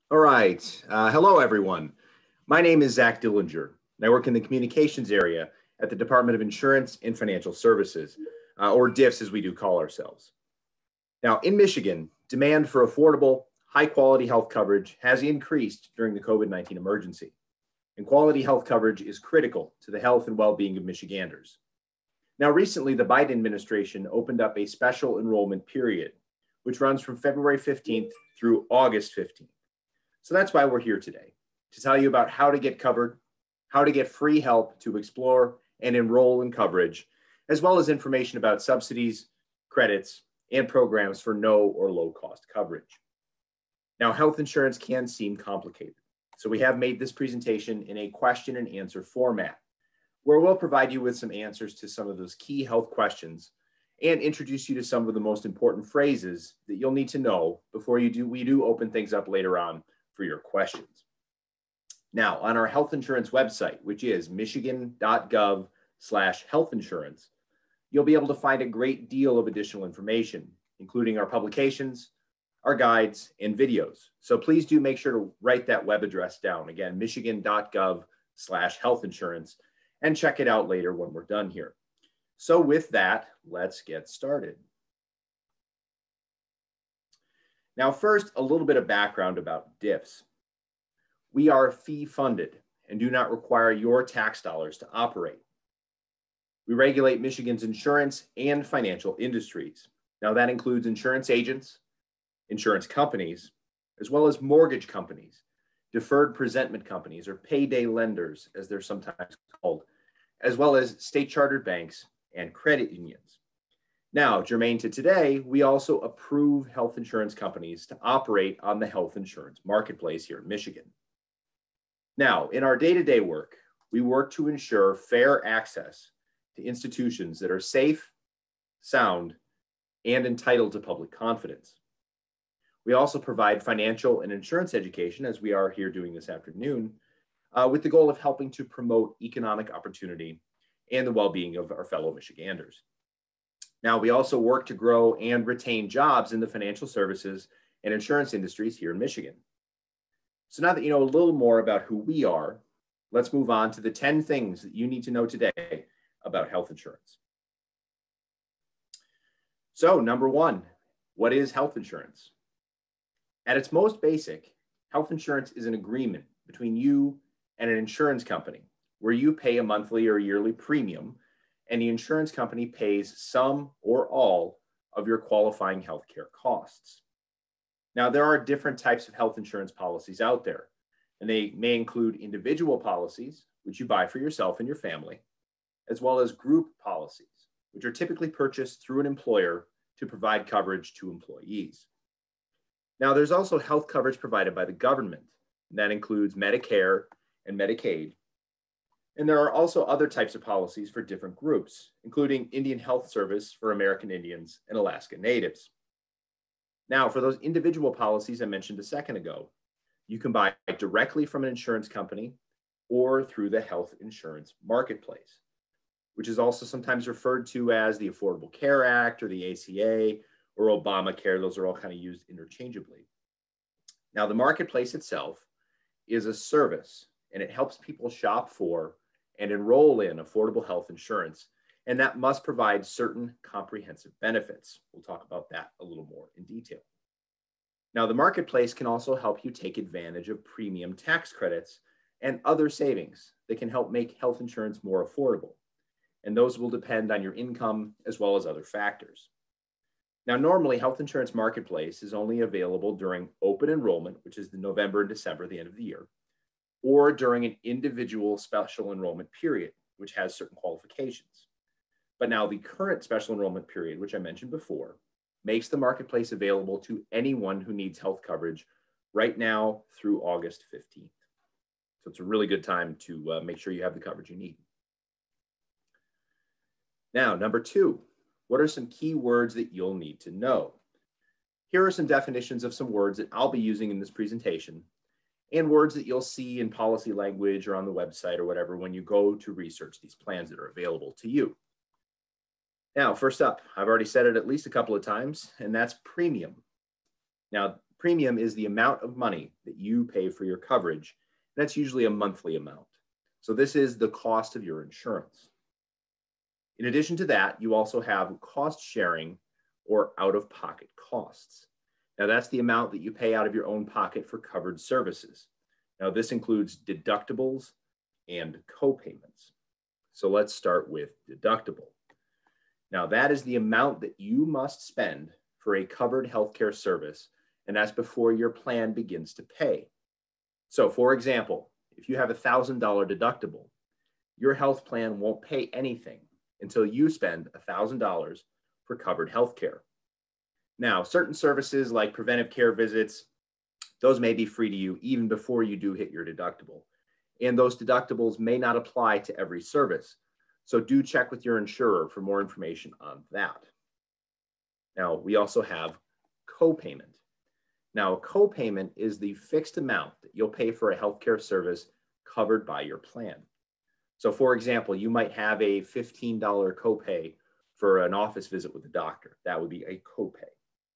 All right. Hello, everyone. My name is Zach Dillinger, and I work in the communications area at the Department of Insurance and Financial Services, or DIFS as we do call ourselves. Now, in Michigan, demand for affordable, high-quality health coverage has increased during the COVID-19 emergency, and quality health coverage is critical to the health and well-being of Michiganders. Now, recently, the Biden administration opened up a special enrollment period, which runs from February 15th through August 15th. So that's why we're here today, to tell you about how to get covered, how to get free help to explore and enroll in coverage, as well as information about subsidies, credits, and programs for no or low cost coverage. Now, health insurance can seem complicated, so we have made this presentation in a question and answer format, where we'll provide you with some answers to some of those key health questions and introduce you to some of the most important phrases that you'll need to know before we do open things up later on for your questions. Now, on our health insurance website, which is Michigan.gov/healthinsurance, you'll be able to find a great deal of additional information, including our publications, our guides, and videos. So please do make sure to write that web address down. Again, Michigan.gov/healthinsurance, and check it out later when we're done here. So with that, let's get started. Now, first, a little bit of background about DIFS. We are fee-funded and do not require your tax dollars to operate. We regulate Michigan's insurance and financial industries. Now, that includes insurance agents, insurance companies, as well as mortgage companies, deferred presentment companies, or payday lenders, as they're sometimes called, as well as state-chartered banks and credit unions. Now, germane to today, we also approve health insurance companies to operate on the health insurance marketplace here in Michigan. Now, in our day-to-day work, we work to ensure fair access to institutions that are safe, sound, and entitled to public confidence. We also provide financial and insurance education, as we are here doing this afternoon, with the goal of helping to promote economic opportunity and the well-being of our fellow Michiganders. Now, we also work to grow and retain jobs in the financial services and insurance industries here in Michigan. So now that you know a little more about who we are, let's move on to the 10 things that you need to know today about health insurance. So number one, what is health insurance? At its most basic, health insurance is an agreement between you and an insurance company where you pay a monthly or yearly premium, and the insurance company pays some or all of your qualifying healthcare costs. Now, there are different types of health insurance policies out there, and they may include individual policies, which you buy for yourself and your family, as well as group policies, which are typically purchased through an employer to provide coverage to employees. Now, there's also health coverage provided by the government, and that includes Medicare and Medicaid. And there are also other types of policies for different groups, including Indian Health Service for American Indians and Alaska Natives. Now, for those individual policies I mentioned a second ago, you can buy directly from an insurance company or through the health insurance marketplace, which is also sometimes referred to as the Affordable Care Act or the ACA or Obamacare. Those are all kind of used interchangeably. Now, the marketplace itself is a service, and it helps people shop for and enroll in affordable health insurance, and that must provide certain comprehensive benefits. We'll talk about that a little more in detail. Now, the marketplace can also help you take advantage of premium tax credits and other savings that can help make health insurance more affordable, and those will depend on your income as well as other factors. Now, normally, health insurance marketplace is only available during open enrollment, which is the November and December, the end of the year, or during an individual special enrollment period, which has certain qualifications. But now the current special enrollment period, which I mentioned before, makes the marketplace available to anyone who needs health coverage right now through August 15th. So it's a really good time to make sure you have the coverage you need. Now, number two, what are some key words that you'll need to know? Here are some definitions of some words that I'll be using in this presentation, and words that you'll see in policy language or on the website or whatever when you go to research these plans that are available to you. Now, first up, I've already said it at least a couple of times, and that's premium. Now, premium is the amount of money that you pay for your coverage. And that's usually a monthly amount. So this is the cost of your insurance. In addition to that, you also have cost sharing or out-of-pocket costs. Now that's the amount that you pay out of your own pocket for covered services. Now this includes deductibles and co-payments. So let's start with deductible. Now that is the amount that you must spend for a covered healthcare service, and that's before your plan begins to pay. So for example, if you have a $1,000 deductible, your health plan won't pay anything until you spend $1,000 for covered healthcare. Now, certain services like preventive care visits, those may be free to you even before you do hit your deductible. And those deductibles may not apply to every service. So do check with your insurer for more information on that. Now, we also have co-payment. Now, a co-payment is the fixed amount that you'll pay for a healthcare service covered by your plan. So for example, you might have a $15 copay for an office visit with a doctor. That would be a copay.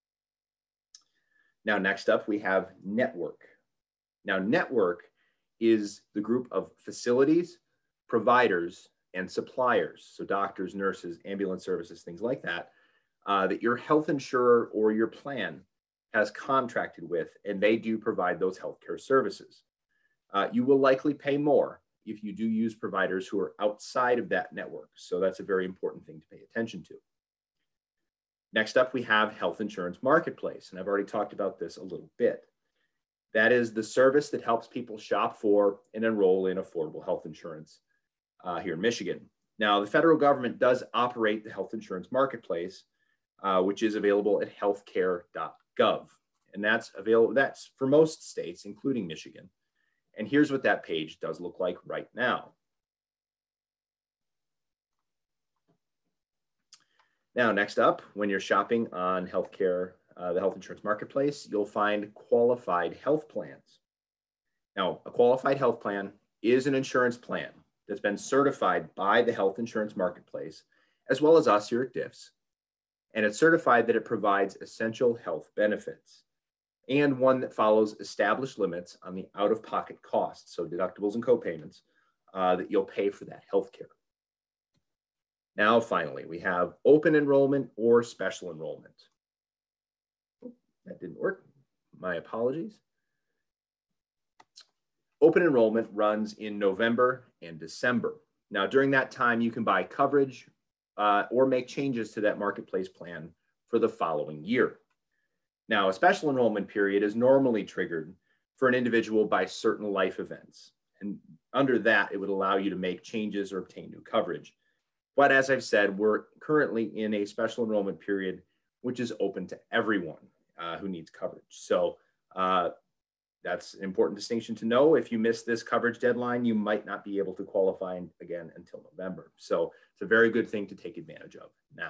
Now, next up, we have network. Now, network is the group of facilities, providers, and suppliers. So doctors, nurses, ambulance services, things like that, that your health insurer or your plan has contracted with, and they do provide those healthcare services. You will likely pay more if you do use providers who are outside of that network. So that's a very important thing to pay attention to. Next up, we have Health Insurance Marketplace, and I've already talked about this a little bit. That is the service that helps people shop for and enroll in affordable health insurance here in Michigan. Now, the federal government does operate the Health Insurance Marketplace, which is available at HealthInsurance.gov, and that's available. That's for most states, including Michigan. And here's what that page does look like right now. Now, next up, when you're shopping on healthcare, the Health Insurance Marketplace, you'll find qualified health plans. Now, a qualified health plan is an insurance plan that's been certified by the Health Insurance Marketplace, as well as us here at DIFS. And it's certified that it provides essential health benefits, and one that follows established limits on the out-of-pocket costs, so deductibles and co-payments, that you'll pay for that healthcare. Now, finally, we have open enrollment or special enrollment. Oh, that didn't work. My apologies. Open enrollment runs in November and December. Now, during that time, you can buy coverage or make changes to that marketplace plan for the following year. Now, a special enrollment period is normally triggered for an individual by certain life events. And under that, it would allow you to make changes or obtain new coverage. But as I've said, we're currently in a special enrollment period, which is open to everyone who needs coverage. So that's an important distinction to know. If you miss this coverage deadline, you might not be able to qualify again until November. So it's a very good thing to take advantage of now.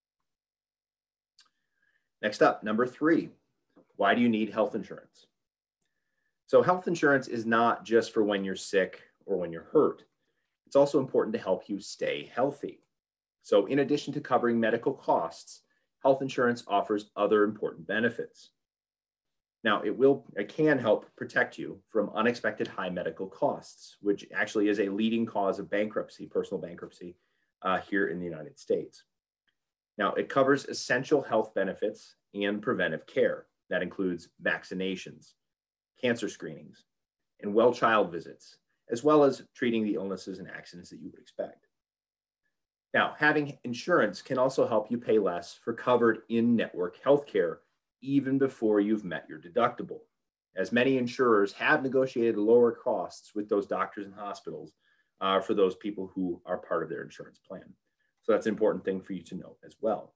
Next up, number 3, why do you need health insurance? So health insurance is not just for when you're sick or when you're hurt. It's also important to help you stay healthy. So in addition to covering medical costs, health insurance offers other important benefits. Now, it can help protect you from unexpected high medical costs, which actually is a leading cause of bankruptcy, personal bankruptcy, here in the United States. Now, it covers essential health benefits and preventive care. That includes vaccinations, cancer screenings, and well child visits, as well as treating the illnesses and accidents that you would expect. Now, having insurance can also help you pay less for covered in-network healthcare even before you've met your deductible, as many insurers have negotiated lower costs with those doctors and hospitals for those people who are part of their insurance plan. So that's an important thing for you to know as well.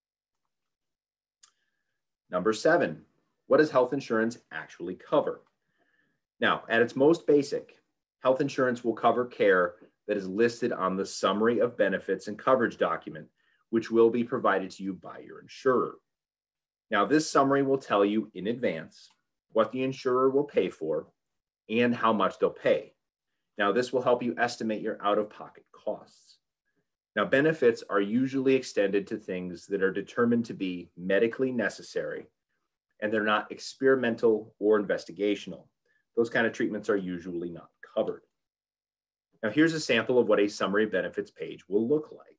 Number 7, what does health insurance actually cover? Now, at its most basic, health insurance will cover care that is listed on the summary of benefits and coverage document, which will be provided to you by your insurer. Now, this summary will tell you in advance what the insurer will pay for and how much they'll pay. Now, this will help you estimate your out-of-pocket costs. Now, benefits are usually extended to things that are determined to be medically necessary, and they're not experimental or investigational. those kind of treatments are usually not covered. Now, here's a sample of what a summary benefits page will look like.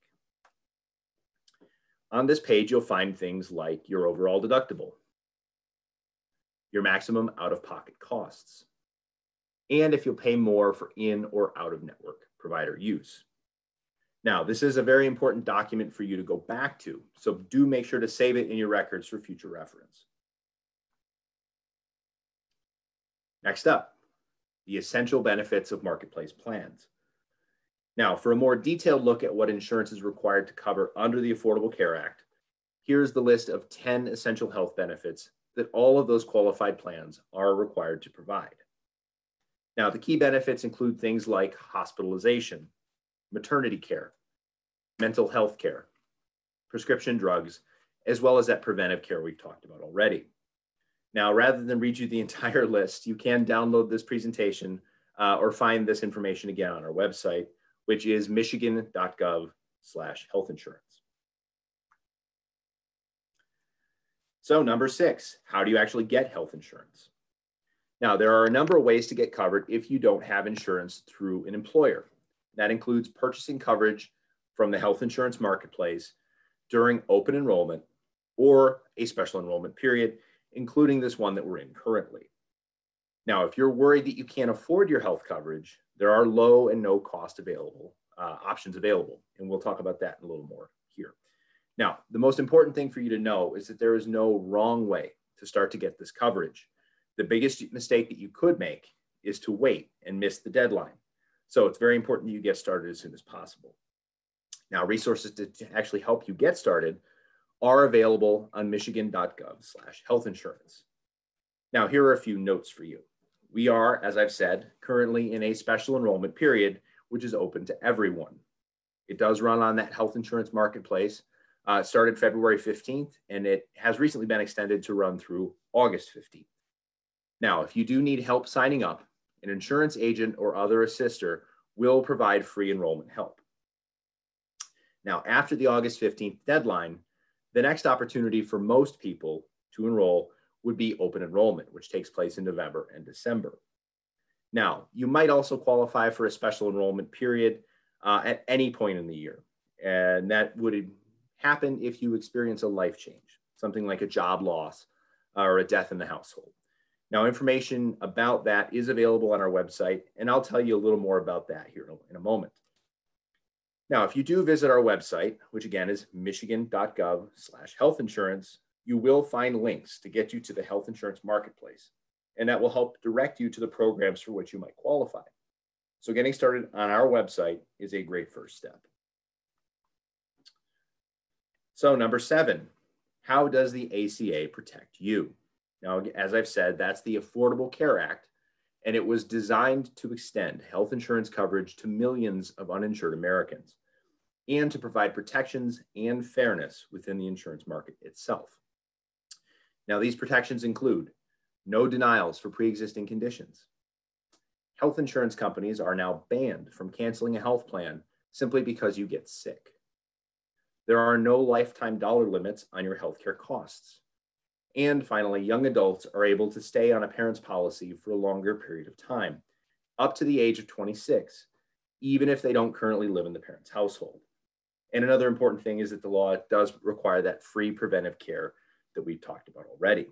On this page, you'll find things like your overall deductible, your maximum out-of-pocket costs, and if you'll pay more for in or out-of-network provider use. Now, this is a very important document for you to go back to, so do make sure to save it in your records for future reference. Next up, the essential benefits of marketplace plans. Now, for a more detailed look at what insurance is required to cover under the Affordable Care Act, here's the list of 10 essential health benefits that all of those qualified plans are required to provide. Now, the key benefits include things like hospitalization, maternity care, mental health care, prescription drugs, as well as that preventive care we've talked about already. Now, rather than read you the entire list, you can download this presentation or find this information again on our website, which is Michigan.gov/healthinsurance. So number 6, how do you actually get health insurance? Now, there are a number of ways to get covered if you don't have insurance through an employer. That includes purchasing coverage from the health insurance marketplace during open enrollment or a special enrollment period, including this one that we're in currently. Now, if you're worried that you can't afford your health coverage, there are low and no cost options available, and we'll talk about that in a little more here. Now, the most important thing for you to know is that there is no wrong way to start to get this coverage. The biggest mistake that you could make is to wait and miss the deadline. So it's very important that you get started as soon as possible. Now, resources to actually help you get started are available on Michigan.gov/healthinsurance. Now, here are a few notes for you. We are, as I've said, currently in a special enrollment period, which is open to everyone. It does run on that health insurance marketplace. It started February 15th, and it has recently been extended to run through August 15th. Now, if you do need help signing up, an insurance agent or other assister will provide free enrollment help. Now, after the August 15th deadline, the next opportunity for most people to enroll would be open enrollment, which takes place in November and December. Now, you might also qualify for a special enrollment period at any point in the year, and that would happen if you experience a life change, something like a job loss or a death in the household. Now, information about that is available on our website, and I'll tell you a little more about that here in a moment. Now, if you do visit our website, which again is Michigan.gov/healthinsurance, you will find links to get you to the health insurance marketplace, and that will help direct you to the programs for which you might qualify. So getting started on our website is a great first step. So number 7, how does the ACA protect you? Now, as I've said, that's the Affordable Care Act, and it was designed to extend health insurance coverage to millions of uninsured Americans and to provide protections and fairness within the insurance market itself. Now, these protections include no denials for pre-existing conditions. Health insurance companies are now banned from canceling a health plan simply because you get sick. There are no lifetime dollar limits on your healthcare costs. And finally, young adults are able to stay on a parent's policy for a longer period of time, up to the age of 26, even if they don't currently live in the parent's household. And another important thing is that the law does require that free preventive care that we've talked about already.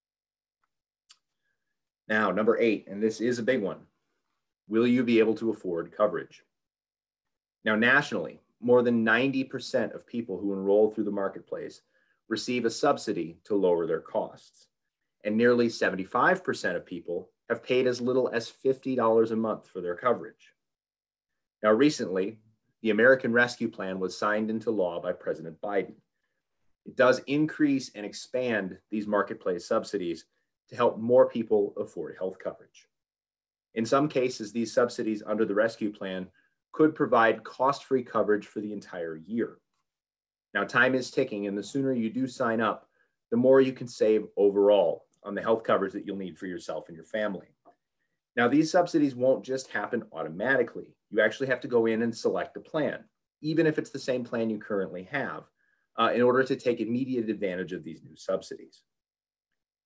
Now, number 8, and this is a big one. Will you be able to afford coverage? Now, nationally, more than 90% of people who enroll through the marketplace receive a subsidy to lower their costs. And nearly 75% of people have paid as little as $50 a month for their coverage. Now, recently, the American Rescue Plan was signed into law by President Biden. It does increase and expand these marketplace subsidies to help more people afford health coverage. In some cases, these subsidies under the Rescue Plan could provide cost-free coverage for the entire year. Now, time is ticking, and the sooner you do sign up, the more you can save overall on the health coverage that you'll need for yourself and your family. Now, these subsidies won't just happen automatically. You actually have to go in and select a plan, even if it's the same plan you currently have, in order to take immediate advantage of these new subsidies.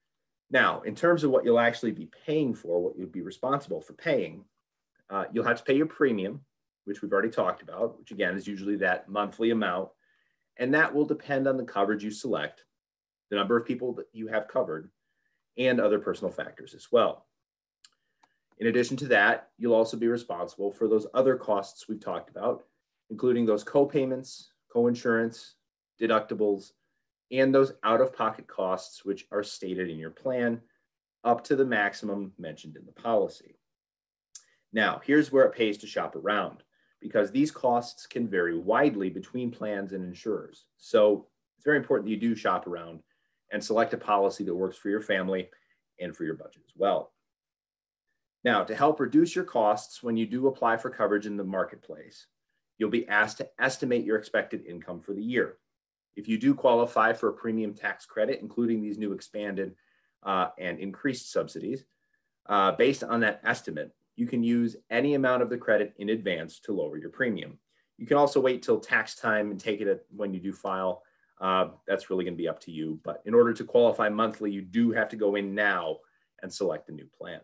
Now, in terms of what you'll actually be paying for, what you'll be responsible for paying, you'll have to pay your premium, which we've already talked about, which again is usually that monthly amount. And that will depend on the coverage you select, the number of people that you have covered, and other personal factors as well. In addition to that, you'll also be responsible for those other costs we've talked about, including those co-payments, co-insurance, deductibles, and those out-of-pocket costs which are stated in your plan up to the maximum mentioned in the policy. Now, here's where it pays to shop around, because these costs can vary widely between plans and insurers. So it's very important that you do shop around and select a policy that works for your family and for your budget as well. Now, to help reduce your costs when you do apply for coverage in the marketplace, you'll be asked to estimate your expected income for the year. If you do qualify for a premium tax credit, including these new expanded and increased subsidies, based on that estimate, you can use any amount of the credit in advance to lower your premium. You can also wait till tax time and take it when you do file. That's really going to be up to you. But in order to qualify monthly, you do have to go in now and select a new plan.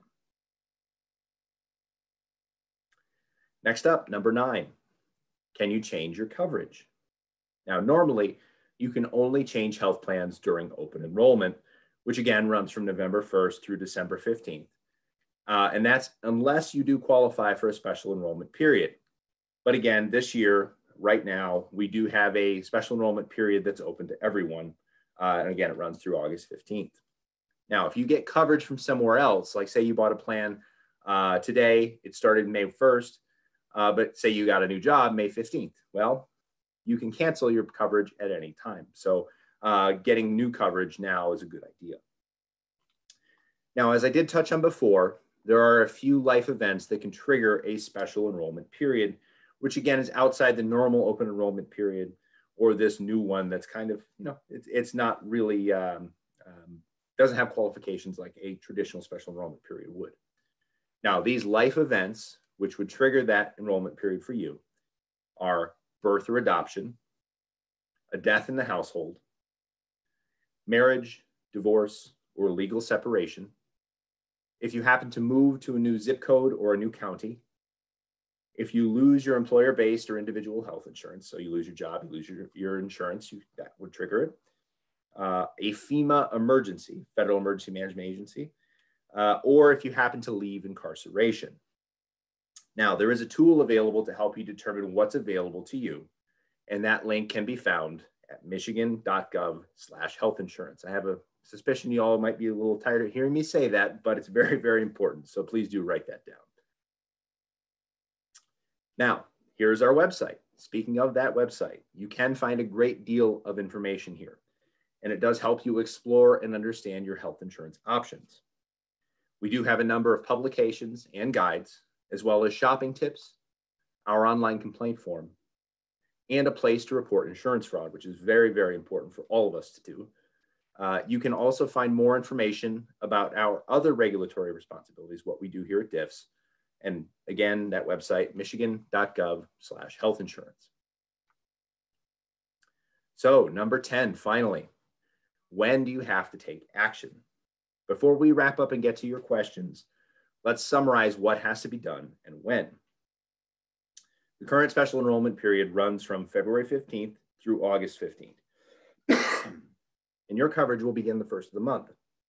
Next up, number 9, can you change your coverage? Now, normally, you can only change health plans during open enrollment, which again runs from November 1st through December 15th. And that's unless you do qualify for a special enrollment period. But again, this year, right now, we do have a special enrollment period that's open to everyone. And again, it runs through August 15th. Now, if you get coverage from somewhere else, like say you bought a plan today, it started May 1st, but say you got a new job May 15th. Well, you can cancel your coverage at any time. So getting new coverage now is a good idea. Now, as I did touch on before, there are a few life events that can trigger a special enrollment period, which again is outside the normal open enrollment period or this new one that's kind of, it's not really, doesn't have qualifications like a traditional special enrollment period would. Now, these life events, which would trigger that enrollment period for you, are birth or adoption, a death in the household, marriage, divorce, or legal separation, if you happen to move to a new zip code or a new county, if you lose your employer-based or individual health insurance, so you lose your job, you lose your insurance, that would trigger it, a FEMA emergency, Federal Emergency Management Agency, or if you happen to leave incarceration. Now, there is a tool available to help you determine what's available to you, and that link can be found at Michigan.gov/health-insurance. I have a suspicion you all might be a little tired of hearing me say that, but it's very, very important. So please do write that down. Now, here's our website. Speaking of that website, you can find a great deal of information here, and it does help you explore and understand your health insurance options. We do have a number of publications and guides, as well as shopping tips, our online complaint form, and a place to report insurance fraud, which is very, very important for all of us to do. You can also find more information about our other regulatory responsibilities, what we do here at DIFS. And again, that website, Michigan.gov/health-insurance. So number 10, finally, when do you have to take action? Before we wrap up and get to your questions, let's summarize what has to be done and when. The current special enrollment period runs from February 15th through August 15th. And your coverage will begin the first of the month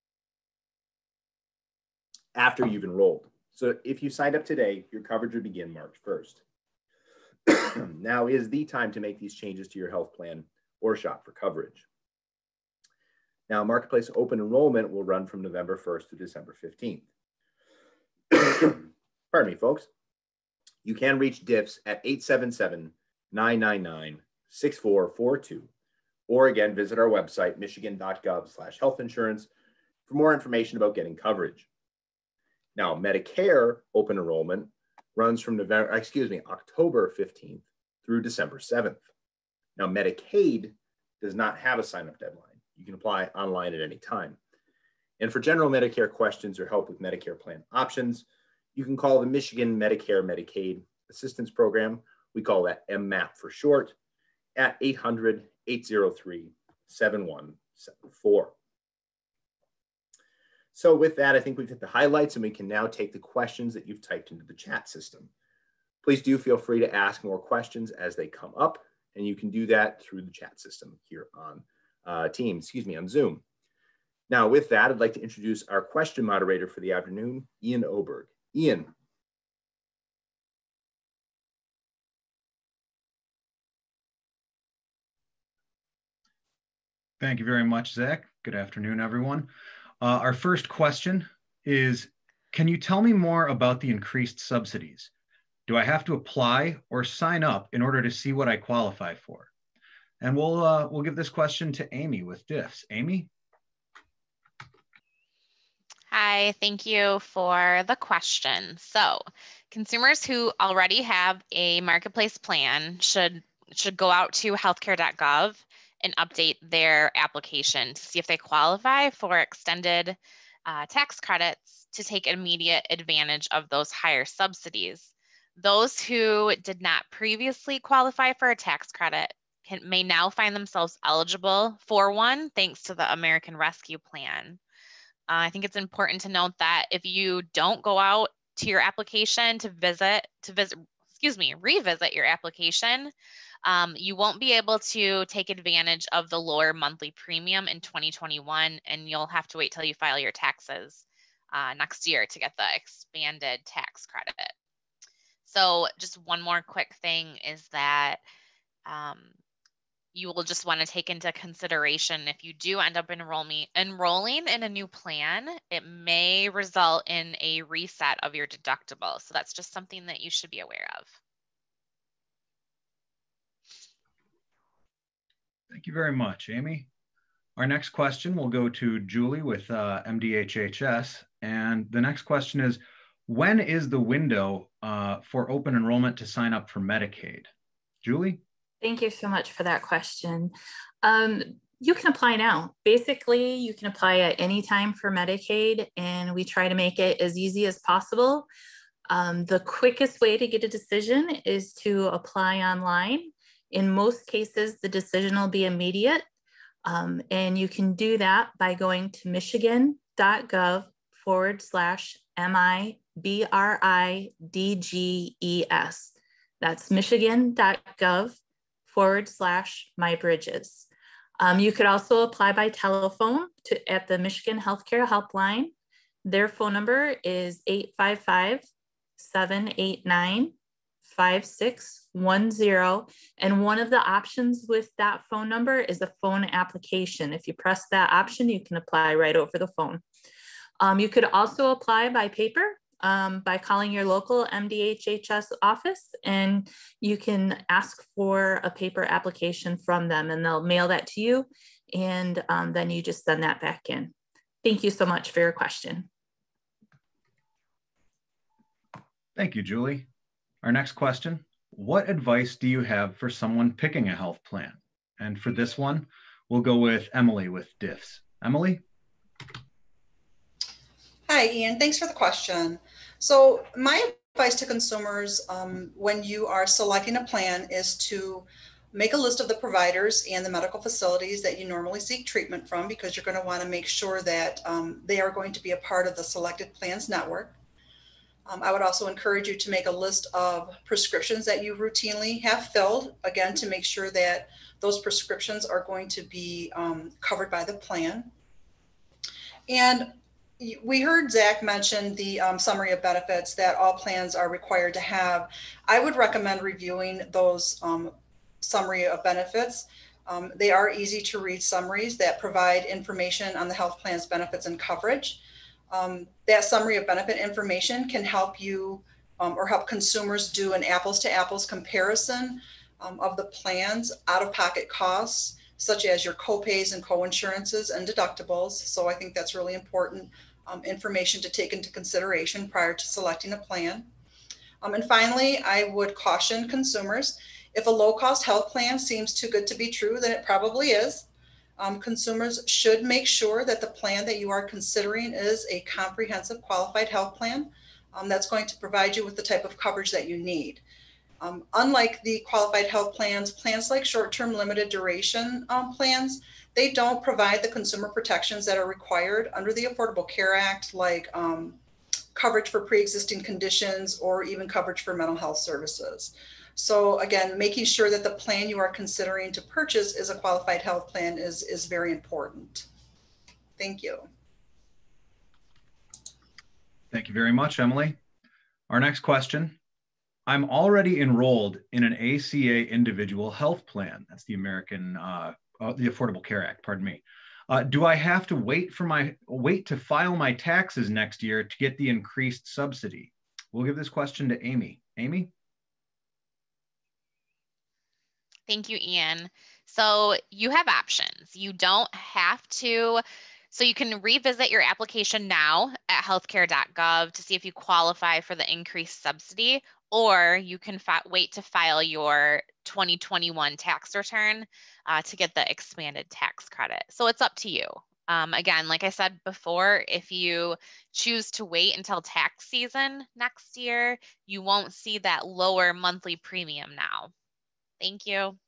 after you've enrolled. So if you signed up today, your coverage would begin March 1st. Now is the time to make these changes to your health plan or shop for coverage. Now, Marketplace Open Enrollment will run from November 1st to December 15th. Pardon me, folks. You can reach DIFS at 877-999-6442. Or again, visit our website, Michigan.gov/health-insurance for more information about getting coverage. Now, Medicare open enrollment runs from October 15th through December 7th. Now, Medicaid does not have a sign-up deadline. You can apply online at any time. And for general Medicare questions or help with Medicare plan options, you can call the Michigan Medicare Medicaid Assistance Program. We call that MMAP for short, at 800-803-7174. So with that, I think we've hit the highlights and we can now take the questions that you've typed into the chat system. Please do feel free to ask more questions as they come up, and you can do that through the chat system here on on Zoom. Now with that, I'd like to introduce our question moderator for the afternoon, Ian Oberg. Ian. Thank you very much, Zach. Good afternoon, everyone. Our first question is, can you tell me more about the increased subsidies? Do I have to apply or sign up in order to see what I qualify for? And we'll give this question to Amy with DIFS. Amy? Hi, thank you for the question. So consumers who already have a marketplace plan should go out to healthcare.gov and update their application to see if they qualify for extended tax credits to take immediate advantage of those higher subsidies. Those who did not previously qualify for a tax credit may now find themselves eligible for one thanks to the American Rescue Plan. I think it's important to note that if you don't go out to your application revisit your application, you won't be able to take advantage of the lower monthly premium in 2021, and you'll have to wait till you file your taxes next year to get the expanded tax credit. So just one more quick thing is that you will just want to take into consideration if you do end up enrolling in a new plan, it may result in a reset of your deductible. So that's just something that you should be aware of. Thank you very much, Amy. Our next question will go to Julie with MDHHS. And the next question is, when is the window for open enrollment to sign up for Medicaid? Julie? Thank you so much for that question. You can apply now. Basically, you can apply at any time for Medicaid, and we try to make it as easy as possible. The quickest way to get a decision is to apply online. In most cases, the decision will be immediate, and you can do that by going to Michigan.gov/MIBRIDGES. That's Michigan.gov/MyBridges. You could also apply by telephone at the Michigan Healthcare Helpline. Their phone number is 855-789-5610. And one of the options with that phone number is a phone application. If you press that option, you can apply right over the phone. You could also apply by paper by calling your local MDHHS office, and you can ask for a paper application from them, and they'll mail that to you, and then you just send that back in. Thank you so much for your question. Thank you, Julie. Our next question, what advice do you have for someone picking a health plan? And for this one, we'll go with Emily with DIFS. Emily? Hi, Ian. Thanks for the question. So my advice to consumers when you are selecting a plan is to make a list of the providers and the medical facilities that you normally seek treatment from, because you're going to want to make sure that they are going to be a part of the selected plans network. I would also encourage you to make a list of prescriptions that you routinely have filled, again, to make sure that those prescriptions are going to be covered by the plan. And we heard Zach mention the summary of benefits that all plans are required to have. I would recommend reviewing those summary of benefits. They are easy to read summaries that provide information on the health plan's benefits and coverage. That summary of benefit information can help you or help consumers do an apples to apples comparison of the plan's out-of-pocket costs, such as your copays and coinsurances and deductibles. So I think that's really important information to take into consideration prior to selecting a plan. And finally, I would caution consumers, if a low-cost health plan seems too good to be true, then it probably is. Consumers should make sure that the plan that you are considering is a comprehensive qualified health plan that's going to provide you with the type of coverage that you need. Unlike the qualified health plans, plans like short-term limited duration plans, they don't provide the consumer protections that are required under the Affordable Care Act, like coverage for pre-existing conditions or even coverage for mental health services. So again, making sure that the plan you are considering to purchase is a qualified health plan is very important. Thank you. Thank you very much, Emily. Our next question. I'm already enrolled in an ACA individual health plan. That's the the Affordable Care Act, pardon me. Do I have to wait to file my taxes next year to get the increased subsidy? We'll give this question to Amy. Amy? Thank you, Ian. So you have options. You don't have to. So you can revisit your application now at healthcare.gov to see if you qualify for the increased subsidy, or you can wait to file your 2021 tax return to get the expanded tax credit. So it's up to you. Again, like I said before, if you choose to wait until tax season next year, you won't see that lower monthly premium now. Thank you.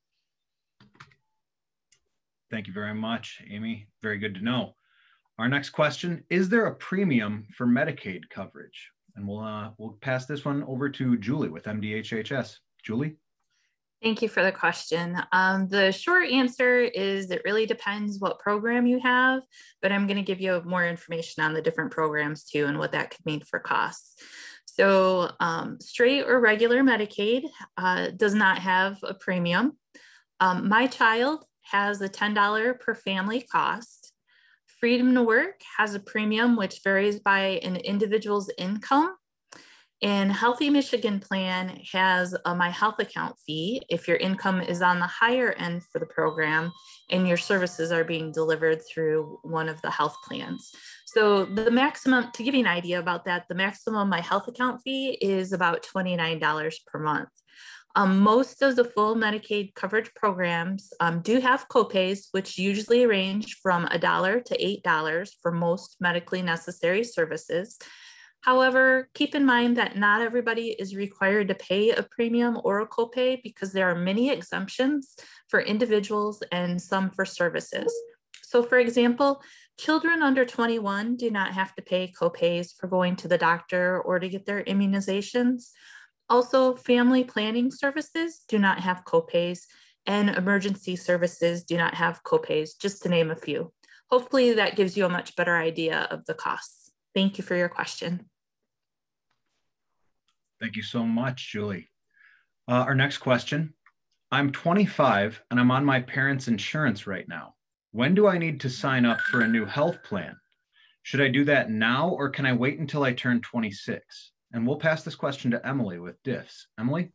Thank you very much, Amy. Very good to know. Our next question, is there a premium for Medicaid coverage? And we'll pass this one over to Julie with MDHHS. Julie? Thank you for the question. The short answer is it really depends what program you have, but I'm going to give you more information on the different programs too and what that could mean for costs. So straight or regular Medicaid does not have a premium. My Child has a $10 per family cost. Freedom to Work has a premium which varies by an individual's income. And Healthy Michigan plan has a My Health account fee if your income is on the higher end for the program and your services are being delivered through one of the health plans. So the maximum, to give you an idea about that, the maximum My Health account fee is about $29 per month. Most of the full Medicaid coverage programs do have copays, which usually range from $1 to $8 for most medically necessary services. However, keep in mind that not everybody is required to pay a premium or a copay because there are many exemptions for individuals and some for services. So for example, children under 21 do not have to pay copays for going to the doctor or to get their immunizations. Also, family planning services do not have copays, and emergency services do not have copays, just to name a few. Hopefully that gives you a much better idea of the costs. Thank you for your question. Thank you so much, Julie. Our next question. I'm 25 and I'm on my parents' insurance right now. When do I need to sign up for a new health plan? Should I do that now or can I wait until I turn 26? And we'll pass this question to Emily with DIFs. Emily?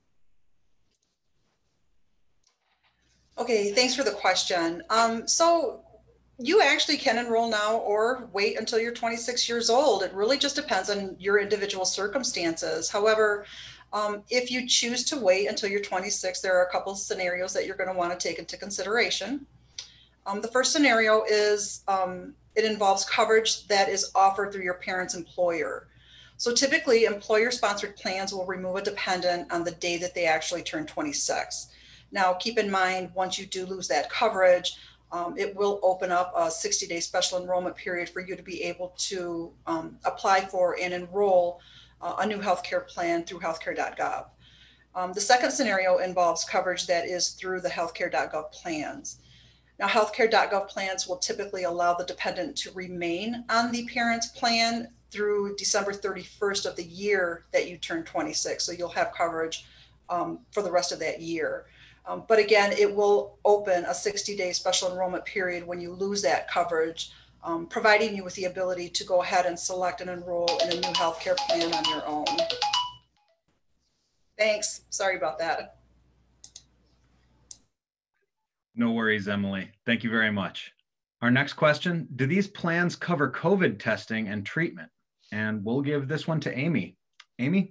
Okay, thanks for the question. So you actually can enroll now or wait until you're 26 years old. It really just depends on your individual circumstances. However, if you choose to wait until you're 26, there are a couple of scenarios that you're going to want to take into consideration. The first scenario is it involves coverage that is offered through your parent's employer. So typically, employer-sponsored plans will remove a dependent on the day that they actually turn 26. Now, keep in mind, once you do lose that coverage, it will open up a 60-day special enrollment period for you to be able to apply for and enroll a new healthcare plan through healthcare.gov. The second scenario involves coverage that is through the healthcare.gov plans. Now, healthcare.gov plans will typically allow the dependent to remain on the parent's plan through December 31st of the year that you turn 26. So you'll have coverage for the rest of that year. But again, it will open a 60-day special enrollment period when you lose that coverage, providing you with the ability to go ahead and select and enroll in a new healthcare plan on your own. Thanks. Sorry about that. No worries, Emily. Thank you very much. Our next question, do these plans cover COVID testing and treatment? And we'll give this one to Amy. Amy?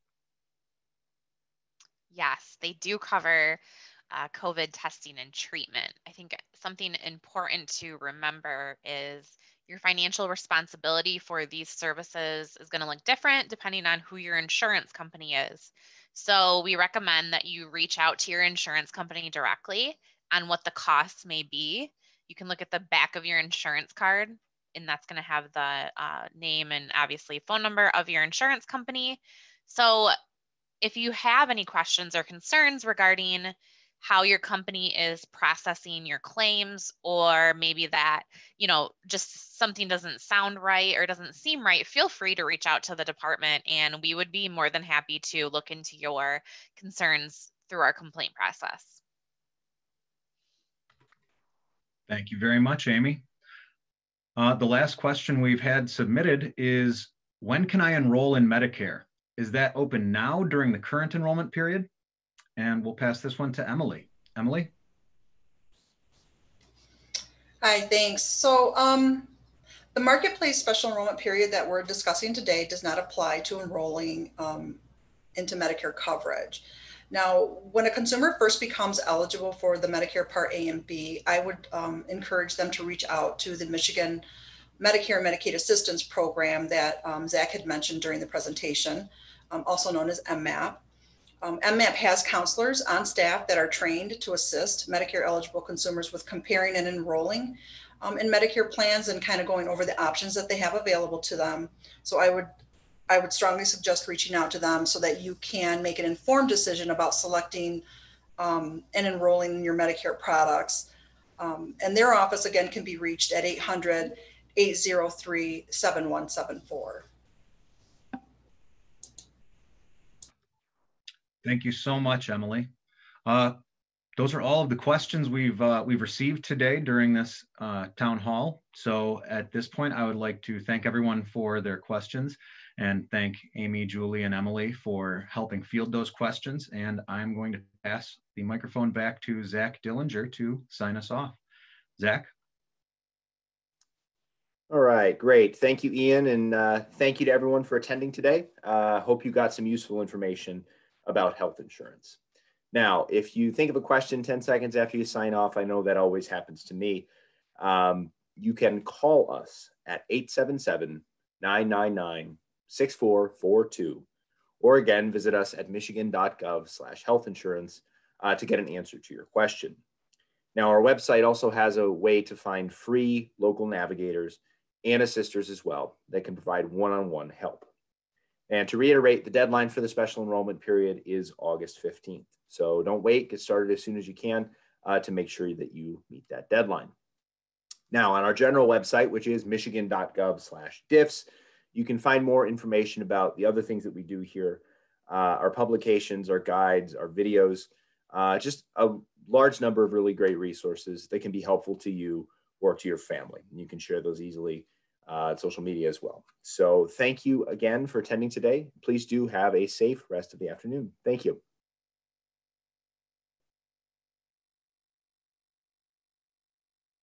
Yes, they do cover COVID testing and treatment. I think something important to remember is Your financial responsibility for these services is going to look different depending on who your insurance company is. So we recommend that you reach out to your insurance company directly on what the costs may be. You can look at the back of your insurance card, and that's going to have the name and obviously phone number of your insurance company. So if you have any questions or concerns regarding how your company is processing your claims, or maybe that, just something doesn't sound right or doesn't seem right, feel free to reach out to the department, and we would be more than happy to look into your concerns through our complaint process. Thank you very much, Amy. The last question we've had submitted is, when can I enroll in Medicare? Is that open now during the current enrollment period? And we'll pass this one to Emily. Emily? Hi, thanks. So the marketplace special enrollment period that we're discussing today does not apply to enrolling into Medicare coverage. Now, when a consumer first becomes eligible for the Medicare Part A and B, I would encourage them to reach out to the Michigan Medicare and Medicaid Assistance Program that Zach had mentioned during the presentation, also known as MMAP. MMAP has counselors on staff that are trained to assist Medicare eligible consumers with comparing and enrolling in Medicare plans and kind of going over the options that they have available to them. So I would strongly suggest reaching out to them so that you can make an informed decision about selecting and enrolling in your Medicare products. And their office, again, can be reached at 800-803-7174. Thank you so much, Emily. Those are all of the questions we've received today during this town hall. So at this point, I would like to thank everyone for their questions and thank Amy, Julie, and Emily for helping field those questions. And I'm going to pass the microphone back to Zach Dillinger to sign us off. Zach? All right, great. Thank you, Ian, and thank you to everyone for attending today. Hope you got some useful information about health insurance. Now, if you think of a question 10 seconds after you sign off, I know that always happens to me. You can call us at 877-999-6442, or again, visit us at Michigan.gov/healthinsurance to get an answer to your question. Now, our website also has a way to find free local navigators and assisters as well that can provide one-on-one help. And to reiterate, the deadline for the special enrollment period is August 15th. So don't wait, get started as soon as you can to make sure that you meet that deadline. Now, on our general website, which is Michigan.gov/diffs, you can find more information about the other things that we do here, our publications, our guides, our videos, just a large number of really great resources that can be helpful to you or to your family. And you can share those easily social media as well. So thank you again for attending today. Please do have a safe rest of the afternoon. Thank you.